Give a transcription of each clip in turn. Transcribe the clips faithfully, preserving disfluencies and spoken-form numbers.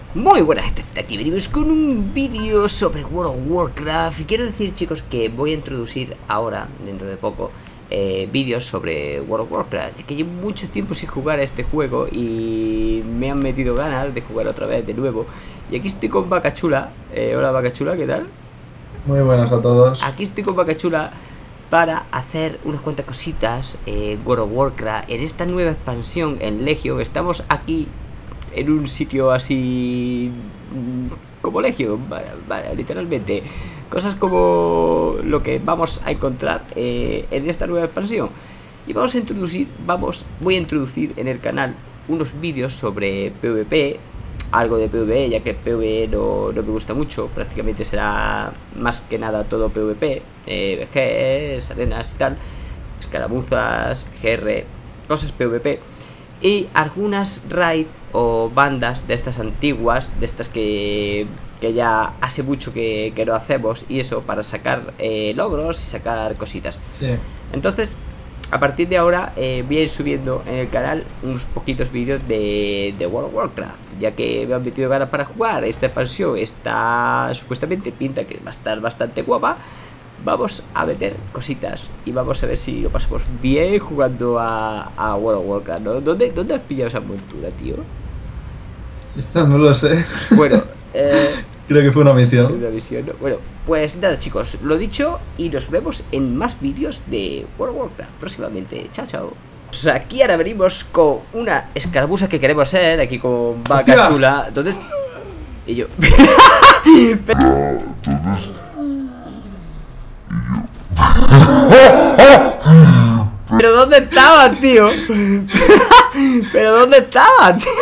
Muy buena gente, aquí venimos con un vídeo sobre World of Warcraft. Y quiero decir, chicos, que voy a introducir ahora, dentro de poco, eh, vídeos sobre World of Warcraft, ya que llevo mucho tiempo sin jugar a este juego y me han metido ganas de jugar otra vez de nuevo. Y aquí estoy con Vacachula. eh, Hola Vacachula, ¿qué tal? Muy buenas a todos. Aquí estoy con Vacachula para hacer unas cuantas cositas en World of Warcraft, en esta nueva expansión en Legion. Estamos aquí en un sitio así como Legion, vaya, vaya, literalmente. Cosas como lo que vamos a encontrar eh, en esta nueva expansión. Y vamos a introducir, vamos, voy a introducir en el canal unos vídeos sobre PvP, algo de PvE, ya que PvE no, no me gusta mucho. Prácticamente será más que nada todo PvP, eh, V Gs, arenas y tal, escaramuzas, G R, cosas PvP. Y algunas raid o bandas de estas antiguas, de estas que, que ya hace mucho que, que no hacemos, y eso para sacar eh, logros y sacar cositas. Sí. Entonces, a partir de ahora eh, voy a ir subiendo en el canal unos poquitos vídeos de, de World of Warcraft, ya que me han metido ganas para jugar. Esta expansión está supuestamente, pinta que va a estar bastante guapa. Vamos a meter cositas y vamos a ver si lo pasamos bien jugando a, a World of Warcraft, ¿no? ¿Dónde, ¿Dónde has pillado esa montura, tío? Esta no lo sé. Bueno, eh, creo que fue una misión. una misión, ¿no? Bueno, pues nada, chicos, lo dicho, y nos vemos en más vídeos de World of Warcraft próximamente. Chao, chao. Pues aquí ahora venimos con una escaramuza que queremos hacer, aquí con Vacachula. ¿Dónde está? Y yo. Pero ¿dónde estaba, tío? Pero ¿dónde estaba, tío?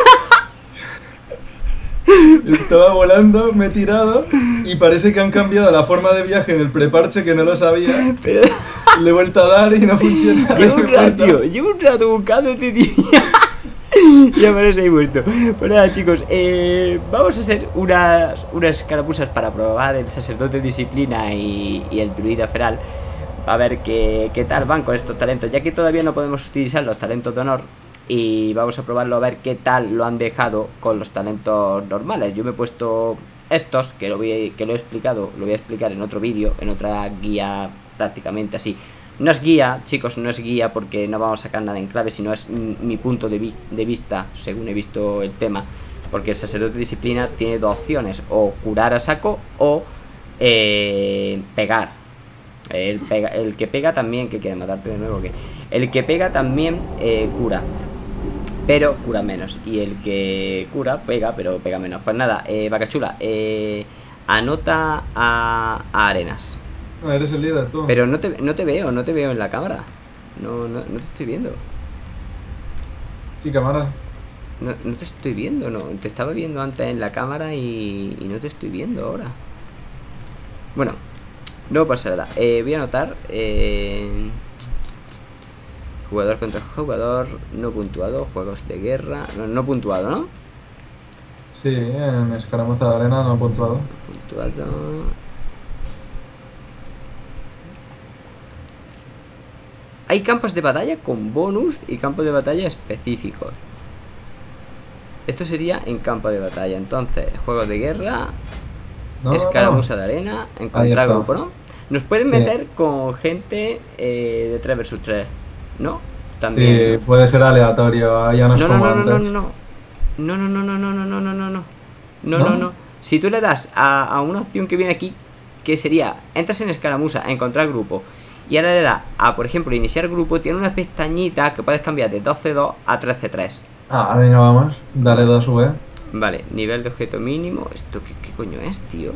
Estaba volando, me he tirado y parece que han cambiado la forma de viaje en el preparche, que no lo sabía. Pero... le he vuelto a dar y no funciona. Llevo un rato, tío, llevo un rato buscando este tío. Y aparece ahí muerto. Pues nada, chicos, eh, vamos a hacer unas, unas escaramuzas para probar el sacerdote disciplina y, y el druida feral. A ver qué, qué tal van con estos talentos, ya que todavía no podemos utilizar los talentos de honor. Y vamos a probarlo a ver qué tal lo han dejado con los talentos normales. Yo me he puesto estos, que lo, voy, que lo he explicado, lo voy a explicar en otro vídeo, en otra guía prácticamente así. No es guía, chicos, no es guía porque no vamos a sacar nada en clave, sino es mi punto de, vi de vista, según he visto el tema. Porque el sacerdote de disciplina tiene dos opciones, o curar a saco o eh, pegar. El, pega, el que pega también, que quiere matarte de nuevo, que el que pega también eh, cura, pero cura menos. Y el que cura pega, pero pega menos. Pues nada, eh, Vacachula, eh, anota a, a Arenas. Ah, eres el líder tú. Pero no te, no te veo, no te veo en la cámara. No, no, no te estoy viendo. Sí, cámara. No, no te estoy viendo, no. Te estaba viendo antes en la cámara y, y no te estoy viendo ahora. Bueno, no pasa nada. Eh, voy a anotar eh, jugador contra jugador, no puntuado, juegos de guerra. No, no puntuado, ¿no? Sí, en escaramuza de arena no puntuado. Puntuado. Hay campos de batalla con bonus y campos de batalla específicos. Esto sería en campo de batalla. Entonces, juegos de guerra, no, escaramuza no. de arena, encontrar grupo, ¿no? Nos pueden meter sí. con gente eh, de tres versus tres, ¿no? También. Sí, puede ser aleatorio, ya no es no, como no, no, antes. No, no, no, no, no, no, no, no, no, no, no, no, no, no, no, no. Si tú le das a, a una opción que viene aquí, que sería, entras en escaramuza, encontrar grupo, y ahora le das a, por ejemplo, iniciar grupo, tiene una pestañita que puedes cambiar de doce dos a trece tres. Ah, venga, vamos, dale dos V. Vale, nivel de objeto mínimo. ¿Esto qué, qué coño es, tío?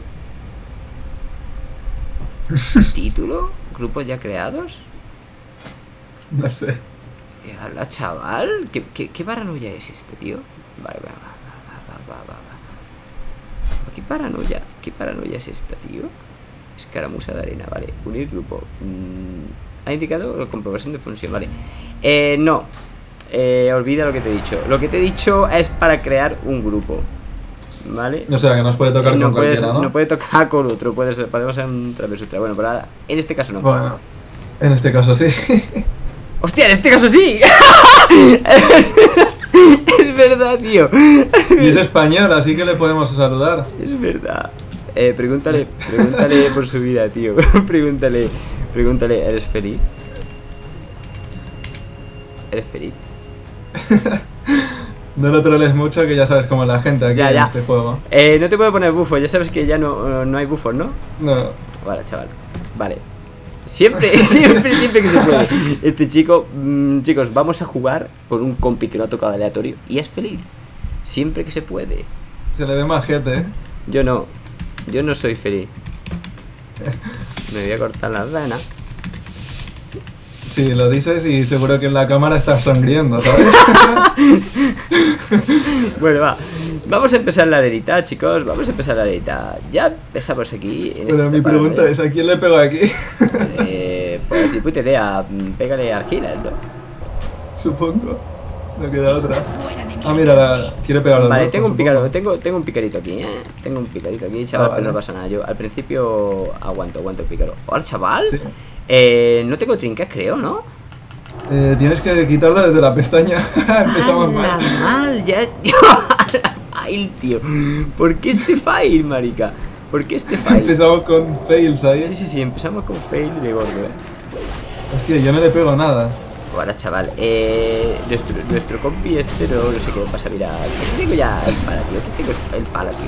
¿Título? ¿Grupos ya creados? No sé. Hola, chaval. ¿Qué, qué, qué paranoia es este, tío? Vale, va, va, va, va, va, va. ¿Qué paranoia? ¿Qué paranoia es esta, tío? Escaramuza de arena, vale. Unir grupo. Mm, ha indicado la comprobación de función, vale. Eh, no. Eh, olvida lo que te he dicho. Lo que te he dicho es para crear un grupo, ¿vale? O sea, que nos puede tocar no con puede, cualquiera, ¿no? No puede tocar con otro, puede ser, podemos ser un traveso. Bueno, pero ahora, en este caso no. Bueno, en este caso sí. ¡Hostia, en este caso sí! Es verdad, verdad, tío. Y es español, así que le podemos saludar. Es verdad. Eh, pregúntale, pregúntale por su vida, tío. Pregúntale, pregúntale, ¿eres feliz? ¿Eres feliz? No lo troles mucho, que ya sabes cómo es la gente aquí Ya, en ya. este juego. Eh, no te puedo poner bufo, ya sabes que ya no, no hay bufos, ¿no? No. Vale, chaval. Vale. Siempre, siempre, siempre que se puede. Este chico, mmm, chicos, vamos a jugar con un compi que no ha tocado aleatorio y es feliz. Siempre que se puede. Se le ve majete, ¿eh? Yo no. Yo no soy feliz. Me voy a cortar las venas. Sí, lo dices y seguro que en la cámara estás sonriendo, ¿sabes? Bueno, va. Vamos a empezar la lerita, chicos. Vamos a empezar la lerita. Ya empezamos aquí. En Pero este mi pregunta es, ¿a quién le pego aquí? Eh, pues ni puta idea. Pégale al healer, ¿no? Supongo. No queda otra. Ah, mira, la... quiere pegar al Vale, rojo, tengo un supongo. picaro, tengo, tengo un picarito aquí, ¿eh? Tengo un picarito aquí, chaval, Ah, vale. pero no pasa nada. Yo al principio aguanto, aguanto el pícaro. Hola, chaval. Sí. Eh, no tengo trinques, creo, ¿no? Eh, tienes que quitarlo desde la pestaña. Empezamos ¡Hala, mal. mal! Ya es... Fail, tío. ¿Por qué este fail, marica? ¿Por qué este fail? Empezamos con fails ahí. Sí, sí, sí, empezamos con fail de gordo, ¿eh? Hostia, yo no le pego nada. Ahora, chaval, eh, nuestro, nuestro compi este no, no sé qué pasa, mira. Aquí tengo ya el pala, tío. Aquí tengo el pala, tío.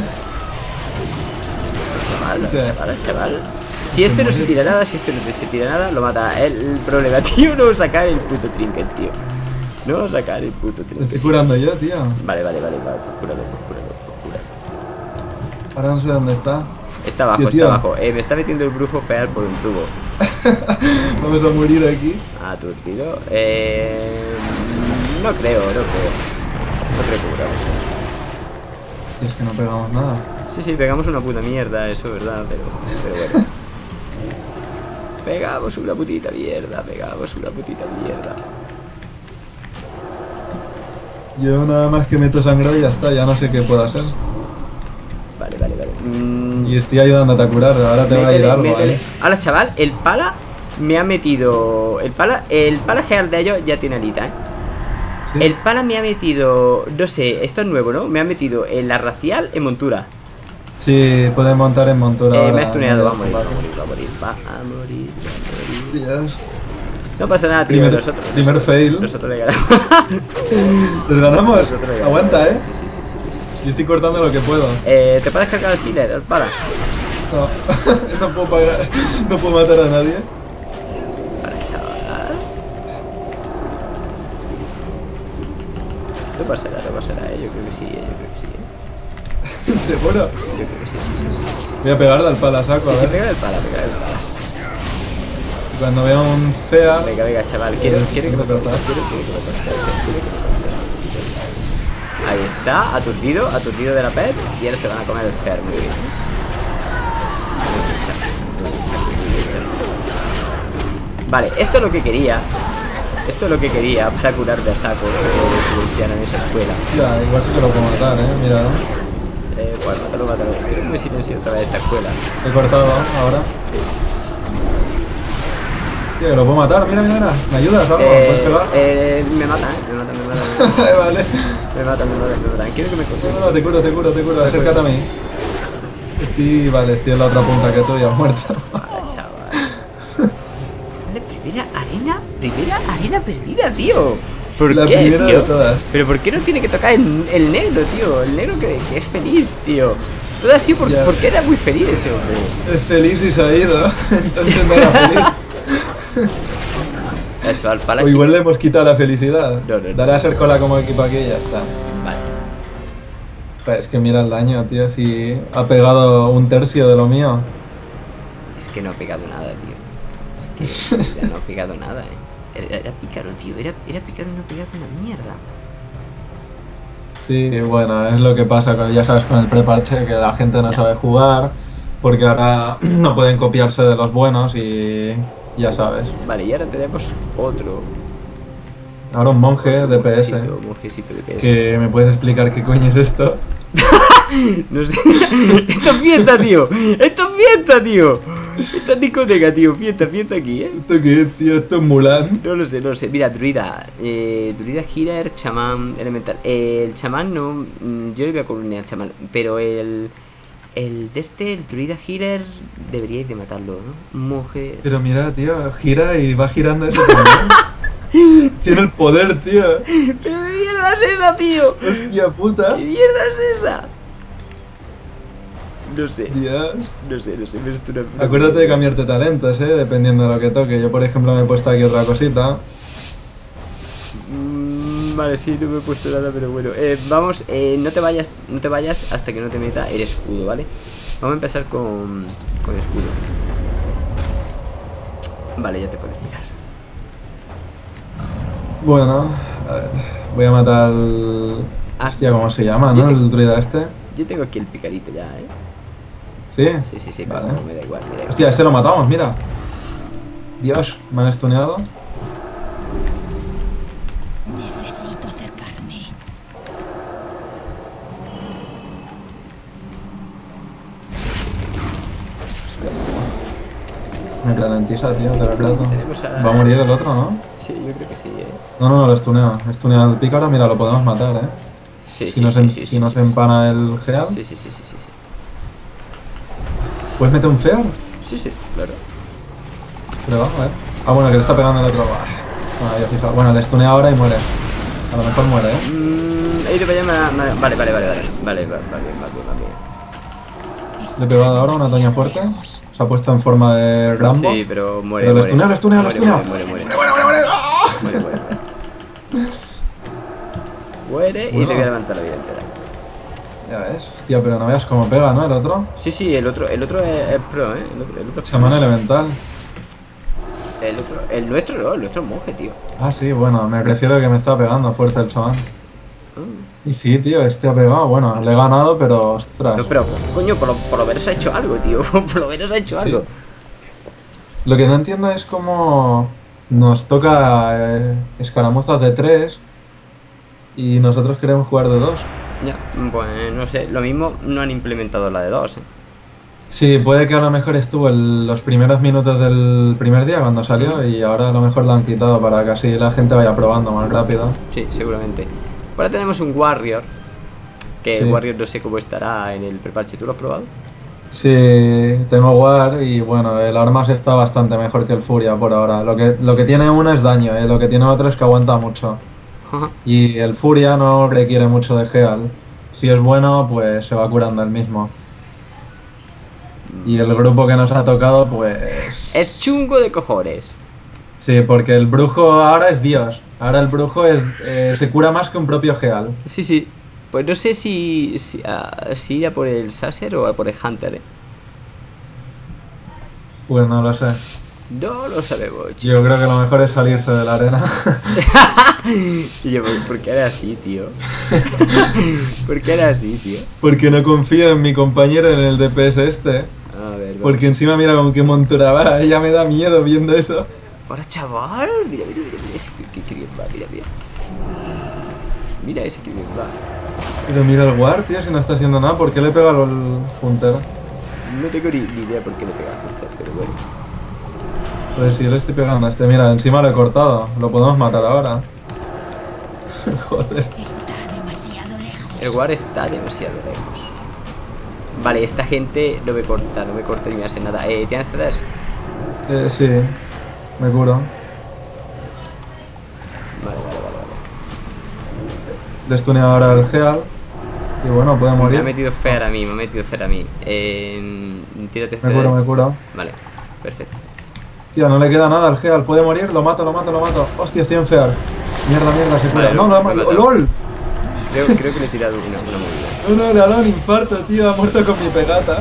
Chaval, Sí. chaval, chaval. Si este no se tira nada, si este no se tira nada, lo mata. El, el problema, tío, no sacar el puto trinket, tío. No sacar el puto Te trinket. estoy curando yo, tío. Vale, vale, vale, vale, pues cúralo, pues cúralo, pues cúralo. Ahora no sé dónde está. Está abajo, Tío, está tío. abajo. Eh, me está metiendo el brujo feal por un tubo. Vamos a morir aquí. Aturdido. Eh, no creo, no creo. No creo que curamos. Si es que no pegamos nada. Sí, sí, pegamos una puta mierda, eso es verdad, pero, pero bueno. Pegamos una putita mierda, pegamos una putita mierda. Yo nada más que meto sangre y ya está, ya no sé qué puedo hacer. Vale, vale, vale. Mm, Y estoy ayudándote a curar, ahora te va a ir métele, algo, métele. ¿eh? Ahora, chaval, el pala me ha metido... El pala, el pala general de ellos ya tiene alita, ¿eh? ¿Sí? El pala me ha metido... No sé, esto es nuevo, ¿no? Me ha metido en la racial en montura. Sí, puedes montar en montura Eh, ahora. me ha stuneado, va a No, morir, va a morir, va a morir, va a morir, va a morir. Dios. No pasa nada, tío, Primer- nosotros... primer nosotros, fail. Nosotros le ganamos. ¿Les ganamos? Nosotros le ganamos. Aguanta, ¿eh? Sí, sí, sí, sí, sí, sí. Yo estoy cortando lo que puedo. Eh, ¿te puedes cargar el healer, el pala? No, no puedo pagar, no puedo matar a nadie. Vale, chaval. No pasará, no pasará, eh. Yo creo que sí, eh. Yo creo que sí, eh. Seguro. Yo creo que sí, sí, sí, sí, sí, sí. Voy a pegarle al pala saco, a Sí, sí, ver. pega el pala, pega el pala. Y cuando vea un fea, Venga, venga, chaval. Quiero, Eh, quiero que me ¿dónde cortes, estás? quiero, quiero que me cortes, quiero que me cortes. Ahí está, aturdido, aturdido de la pet. Y ahora se van a comer el fer, muy bien. Vale, esto es lo que quería. Esto es lo que quería para curar de saco de Luciana en esa escuela. ya, igual sí que lo puedo matar, eh. Mira, Eh, bueno, mátalo, mátalo. Quiero que me silencie otra vez esta escuela. he cortado ahora. Hostia, que lo puedo matar, mira, mira, mira. ¿Me ayudas o algo? ¿Me puedes Eh, pegar? eh, me matan, eh, me matan, me matan, me matan. Vale. Me matan, me matan, me matan. Quiero que me cortes. No, no, te curo, te curo, te curo. Acércate a mí. Estoy, vale, estoy en la otra punta que tú ya muerto. Vale, chaval. Vale, primera arena, primera arena perdida, tío. ¿Por La qué, primera tío? de todas. Pero ¿por qué no tiene que tocar el, el negro, tío? El negro que, que es feliz, tío. Todo así por- Ya. porque era muy feliz ese hombre. Es feliz y se ha ido, entonces no era feliz. Eso, al pala O igual le hemos quitado la felicidad. No, no, no. Dale a ser cola como equipo aquí y ya está. Vale. Joder, es que mira el daño, tío, si ha pegado un tercio de lo mío. Es que no ha pegado nada, tío. Es que ya no ha pegado nada, eh. Era, era pícaro, tío. Era, era pícaro y no ha pegado una mierda. Sí, bueno, es lo que pasa, con- ya sabes, con el preparche, que la gente no sabe jugar, porque ahora no pueden copiarse de los buenos y ya sabes. Vale, y ahora tenemos otro. Ahora un monje de P S. Monjecito, monjecito de P S. Que me puedes explicar qué coño es esto. No sé. Esto es fiesta, tío. Esto es fiesta, tío. Esta discoteca, tío. Fiesta, fiesta aquí, ¿eh? ¿Esto qué es, tío? Esto es Mulan. No lo sé, no lo sé. Mira, druida. Eh, druida healer, chamán elemental. Eh, el chamán no. mm, Yo le voy a colorear al chamán. Pero el. El de este, el druida healer, deberíais de matarlo, ¿no? Monje. Pero mira, tío, gira y va girando ese también. Tiene el poder, tío. ¿Pero qué mierda es esa, tío? Hostia puta. ¿Qué mierda es esa? No sé. Dios. No sé, no sé. Me estoy una... Acuérdate de cambiarte talentos, eh, dependiendo de lo que toque. Yo, por ejemplo, me he puesto aquí otra cosita. Mm, Vale, sí, no me he puesto nada, pero bueno. Eh, vamos, eh, no te vayas, no te vayas hasta que no te meta el escudo, ¿vale? Vamos a empezar con, con escudo. Vale, ya te puedes mirar. Bueno, a ver, voy a matar al... Ah, Hostia, ¿cómo se llama, yo no? te- El druida este. Yo tengo aquí el picadito ya, ¿eh? ¿Sí? Sí, sí, sí, Vale. pero me da igual, me da igual. Hostia, este lo matamos, mira. Dios, me han stuneado. Necesito acercarme. Me ralentiza, tío, te lo plato. Tenemos a- Va a morir el otro, ¿no? Sí, yo creo que sí, ¿eh? No, no, no, lo stunea. Stunea al pícaro, mira, lo podemos matar, eh. Sí, si sí, nos, sí, en- sí, si sí, nos sí, empana el geal. sí, sí, sí, sí, sí, sí. ¿Puedes meter un fear? Sí, sí, claro. Le va, a ver. Ah, bueno, que le está pegando el otro. Ah, bueno, ya fija. Bueno, le stunea ahora y muere. A lo mejor muere, eh. Mm, he ido para allá, me- me- vale, vale, vale, vale, vale, vale, vale, vale, vale. Le he pegado ahora una toña fuerte. Se ha puesto en forma de Rambo. Sí, pero muere. Pero lo muere. stunea, lo stunea, lo Muere, stunea. Muere, muere, muere. ¡Muere, muere, muere! ¡Ah! Muere, muere, muere. Muere y Bueno. te voy a levantar la vida entera. Ya ves. Hostia, pero no veas cómo pega, ¿no? El otro. Sí, sí, el otro, el otro es, es pro, ¿eh? El otro, el otro es pro. Chamán elemental. El otro, el nuestro no, el nuestro es monje, tío. Ah, sí, bueno, me refiero a que me está pegando fuerte el chamán. Mm. Y sí, tío, este ha pegado. Bueno, le he ganado, pero ostras. No, pero, coño, por lo, por lo menos ha hecho algo, tío. Por lo menos ha hecho Sí. algo. Lo que no entiendo es cómo nos toca eh, escaramuzas de tres y nosotros queremos jugar de dos. Ya, pues no sé, lo mismo no han implementado la de dos, ¿eh? Sí, puede que a lo mejor estuvo en los primeros minutos del primer día cuando salió y ahora a lo mejor la han quitado para que así la gente vaya probando más rápido. Sí, seguramente. Ahora tenemos un Warrior. Que Sí. el Warrior no sé cómo estará en el preparche. ¿Tú lo has probado? Sí, tengo War y bueno, el armas está bastante mejor que el Furia por ahora. Lo que, lo que tiene uno es daño, ¿eh? Lo que tiene otro es que aguanta mucho. Ajá. Y el Furia no requiere mucho de Heal. Si es bueno, pues se va curando el mismo. Y el grupo que nos ha tocado, pues... Es chungo de cojones. Sí, porque el brujo ahora es Dios. Ahora el brujo es, eh, se cura más que un propio Heal. Sí, sí. Pues no sé si, si, ah, si ir a por el Sasser o a por el Hunter, ¿eh? Pues no lo sé. No lo sabemos, chico. Yo creo que lo mejor es salirse de la arena. Y yo, ¿por por qué era así, tío? ¿Por qué era así, tío? Porque no confío en mi compañero en el D P S este. A ver, Porque encima mira con qué montura va. Ya me da miedo viendo eso. Ahora, chaval, mira, mira, mira, mira ese que, que, que bien va, mira, mira. Mira ese que bien va. Pero mira el War, tío, si no está haciendo nada. ¿Por qué le pega al Hunter? No tengo ni, ni idea por qué le pega a Hunter, pero bueno. Pues si yo le estoy pegando a este, mira, encima lo he cortado. Lo podemos matar ahora. Joder. Está demasiado lejos. El War está demasiado lejos. Vale, esta gente no me corta, no me corta ni me hace nada. Eh, ¿tienes C Ds? Eh, sí, me curo. Vale, vale, vale, vale. Destuneo ahora el Heal. Y bueno, puede Me ha morir. metido Fer a mí, me ha metido Fer a mí. Eh, tírate C Me D. curo, me curo. Vale, perfecto. Tío, no le queda nada al Heal. Puede morir, lo mato, lo mato, lo mato. Hostia, estoy en Fear. Mierda, mierda, se cura. Vale, no, lo- lo ha lo he matado. matado. ¡LOL! Creo, creo que le he tirado una, una movida. No, no, le ha dado un infarto, tío. Ha muerto con mi pegata.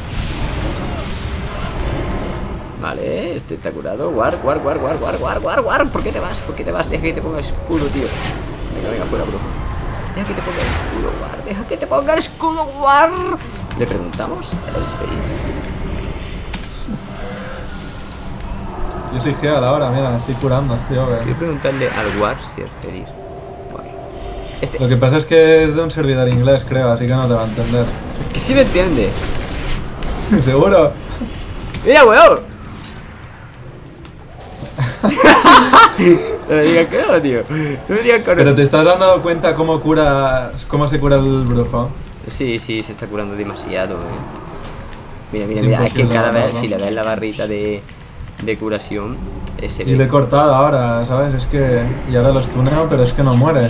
Vale, este está curado. War, war, war, war, war, war, war, war. ¿Por qué te vas? ¿Por qué te vas? Deja que te ponga escudo, tío. Venga, venga, fuera, brujo. Deja que te ponga escudo, war. Deja que te ponga escudo, war. Le preguntamos al Alfred. Yo soy Heal ahora, mira, me estoy curando, estoy over. Quiero preguntarle al war si es feliz. War. Este, Lo que pasa es que es de un servidor inglés, creo, así que no te va a entender. que sí me entiende. ¿Seguro? ¡Mira, weón! No me digas que no, tío. No me digas que no. Pero te estás dando cuenta cómo cura, cómo se cura el brujo. Sí, sí, se está curando demasiado, eh. Mira, mira, Es mira. Es que imposible cada vez, matarlo. si le ves la barrita de, de curación, ese Y le he cortado ahora, ¿sabes? Es que... Y ahora los tuneo, pero es que no muere.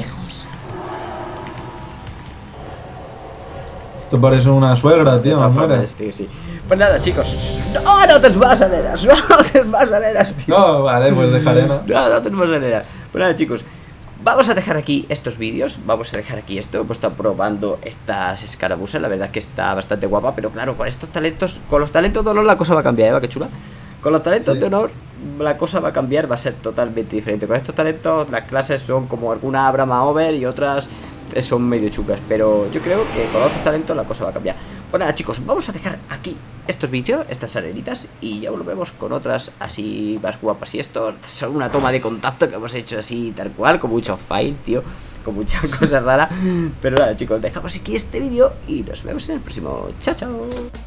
Esto parece una suegra, tío, no muere. Este, sí. Pues nada, chicos. No, no te vas a neras. No, no te vas a neras, tío. No, vale, pues dejaré, ¿no? No, no te vas a neras. Pues nada, chicos. Vamos a dejar aquí estos vídeos. Vamos a dejar aquí esto. Hemos estado probando estas escarabusas. La verdad es que está bastante guapa. Pero claro, con estos talentos, con los talentos de honor la cosa va a cambiar, ¿eh? ¿Va? Qué chula. Con los talentos Sí. de honor la cosa va a cambiar, va a ser totalmente diferente. Con estos talentos las clases son como algunas habrá más over y otras son medio chucas. Pero yo creo que con otros talentos la cosa va a cambiar. Pues nada, chicos, vamos a dejar aquí estos vídeos, estas arenitas, y ya volvemos con otras así más guapas. Y esto es una toma de contacto que hemos hecho así tal cual, con mucho fail, tío, con muchas cosas raras. Pero nada, chicos, dejamos aquí este vídeo y nos vemos en el próximo. Chao, chao.